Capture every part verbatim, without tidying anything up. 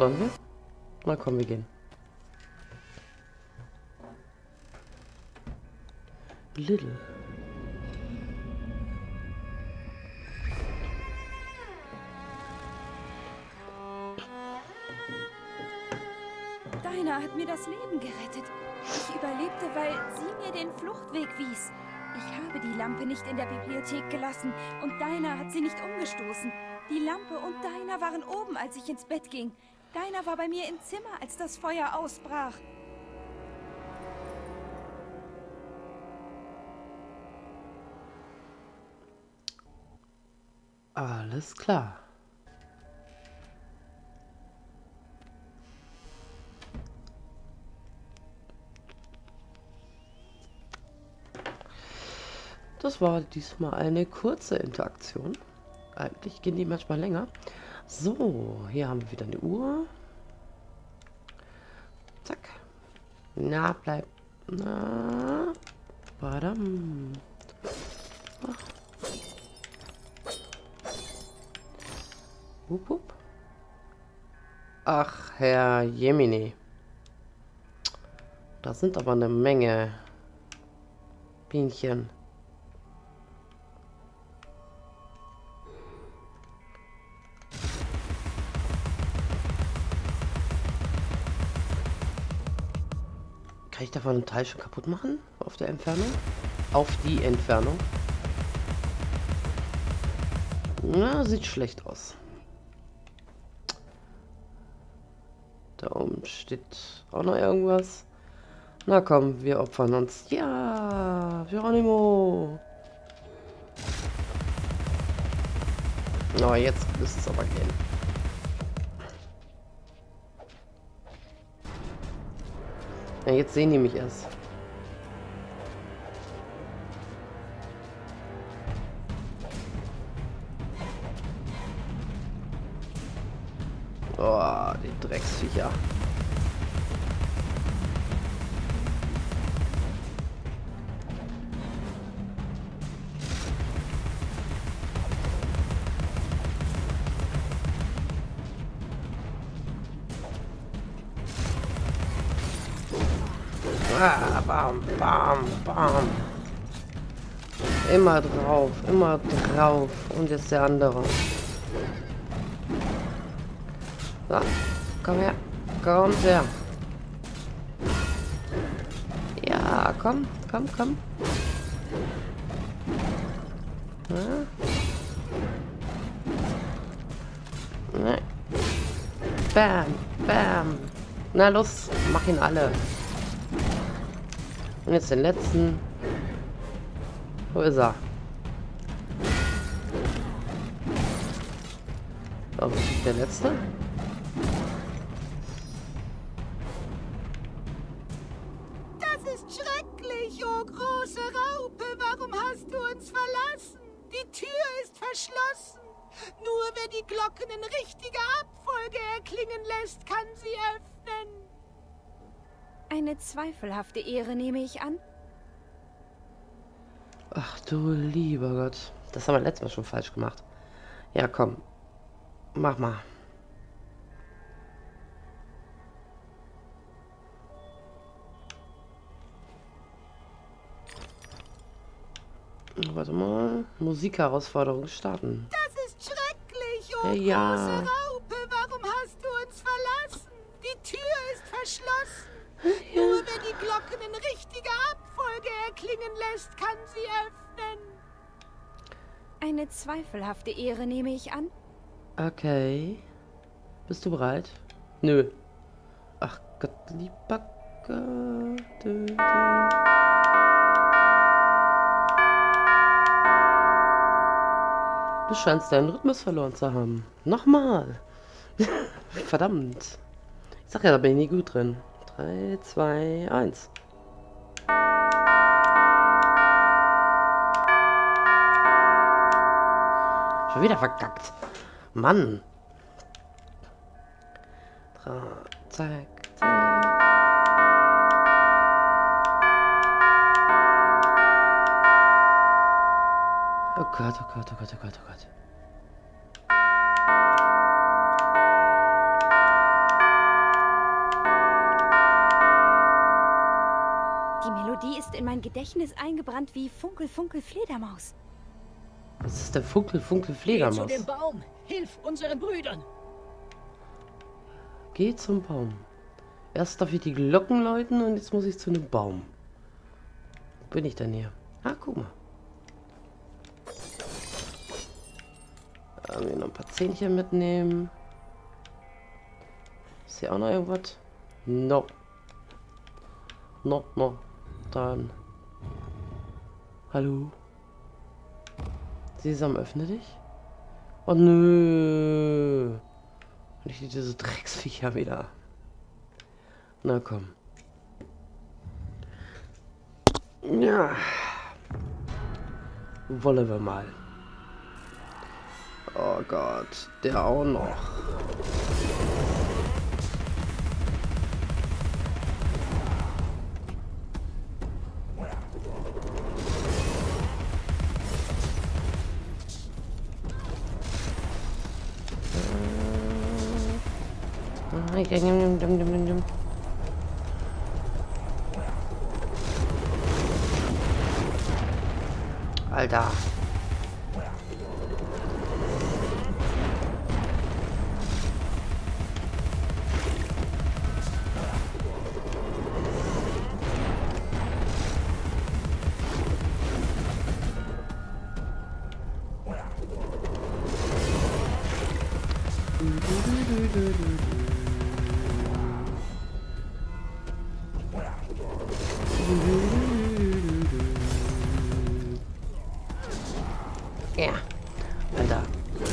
Sollen wir? Na komm, wir gehen. Little. Dinah hat mir das Leben gerettet. Ich überlebte, weil sie mir den Fluchtweg wies. Ich habe die Lampe nicht in der Bibliothek gelassen und Dinah hat sie nicht umgestoßen. Die Lampe und Dinah waren oben, als ich ins Bett ging. Dinah war bei mir im Zimmer, als das Feuer ausbrach. Alles klar. Das war diesmal eine kurze Interaktion. Eigentlich gehen die manchmal länger. So, hier haben wir wieder eine Uhr. Zack. Na, bleib. Na. Badam. Ach. Hup, hup. Ach, Herr Jemini. Da sind aber eine Menge Bienchen. Kann ich davon einen Teil schon kaputt machen? Auf der Entfernung? Auf die Entfernung. Na, sieht schlecht aus. Da oben steht auch noch irgendwas. Na komm, wir opfern uns. Ja, Geronimo. Oh, jetzt müsste es aber gehen. Ja, jetzt sehen die mich erst. Oh, die Drecksviecher. Ah, bam, bam, bam. Immer drauf, immer drauf. Und jetzt der andere. So, komm her. Komm her. Ja, komm, komm, komm. Ja. Ne. Bam, bam. Na los, mach ihn alle. Und jetzt den letzten. Wo ist er? Oh, wo ist der letzte? Das ist schrecklich, oh große Raupe. Warum hast du uns verlassen? Die Tür ist verschlossen. Nur wer die Glocken in richtiger Abfolge erklingen lässt, kann sie öffnen. Eine zweifelhafte Ehre, nehme ich an. Ach du lieber Gott. Das haben wir letztes Mal schon falsch gemacht. Ja, komm. Mach mal. Warte mal. Musikherausforderung starten. Das ist schrecklich, oh Ja. große Raupe. Warum hast du uns verlassen? Die Tür ist verschlossen. Ja. Nur wer die Glocken in richtiger Abfolge erklingen lässt, kann sie öffnen. Eine zweifelhafte Ehre, nehme ich an. Okay. Bist du bereit? Nö. Ach Gott, lieber Gott. Du, du. Du scheinst deinen Rhythmus verloren zu haben. Nochmal. Verdammt. Ich sag ja, da bin ich nie gut drin. drei, zwei, eins. Schon wieder verkackt. Mann. Drei, zack, zack. Oh Gott, oh Gott, oh Gott, oh Gott, oh Gott. Melodie ist in mein Gedächtnis eingebrannt wie Funkel, Funkel, Fledermaus. Was ist der Funkel, Funkel, Geh Fledermaus? zu dem Baum. Hilf unseren Brüdern. Geh zum Baum. Erst darf ich die Glocken läuten und jetzt muss ich zu einem Baum. Wo bin ich denn hier? Ah, guck mal. Da haben wir noch ein paar Zähnchen mitnehmen. Ist hier auch noch irgendwas? No. No, no. Dann. Hallo? Sesam, öffne dich. Oh nö. Nicht diese Drecksviecher wieder. Na komm. Ja. Wollen wir mal. Oh Gott, der auch noch. Alter. Ja, Alter.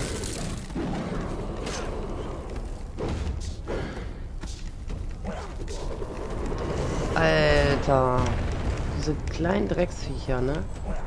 Alter. Diese kleinen Drecksviecher, ne?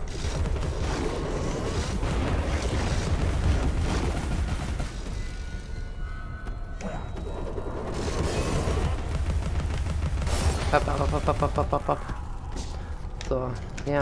Papp, papp, papp, papp, papp, papp, papp. So, ja.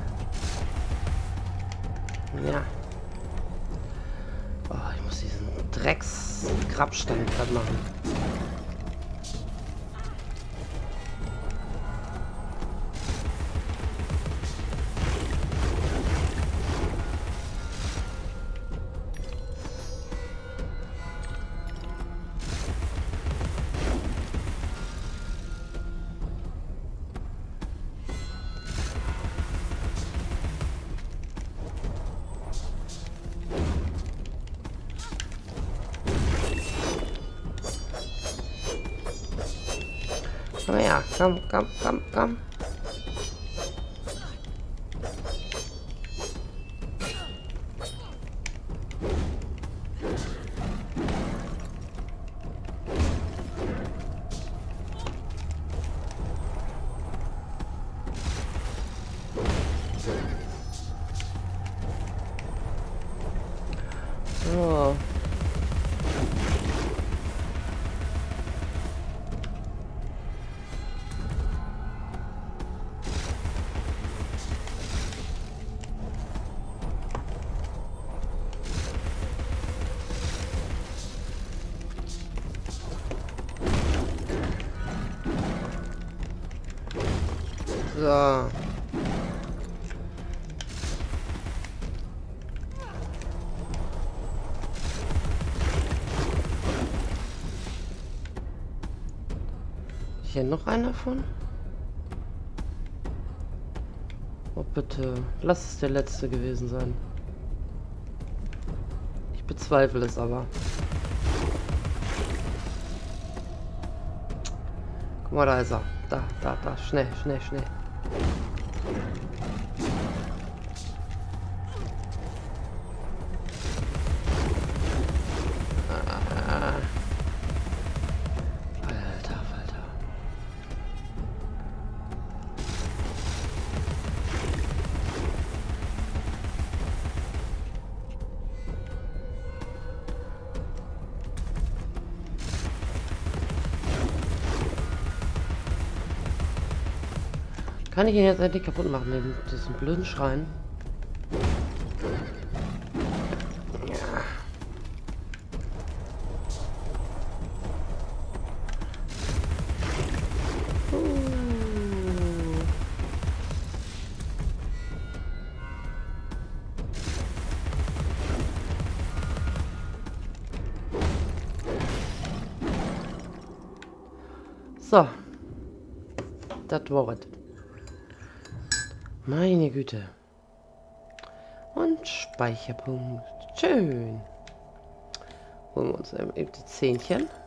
Ja. Oh, ich muss diesen Drecks-Grabstein gerade machen. Komm her, komm, komm, komm, komm. So. So. Hier noch einer von? Oh bitte, lass es der letzte gewesen sein. Ich bezweifle es aber. Guck mal, da ist er. Da, da, da, schnell, schnell, schnell. Ah. Alter, Alter. Kann ich ihn jetzt endlich kaputt machen, den, diesen blöden Schrein? Ja. Uh. So. Das war es. Meine Güte. Und Speicherpunkt. Schön. Holen wir uns eben die Zähnchen.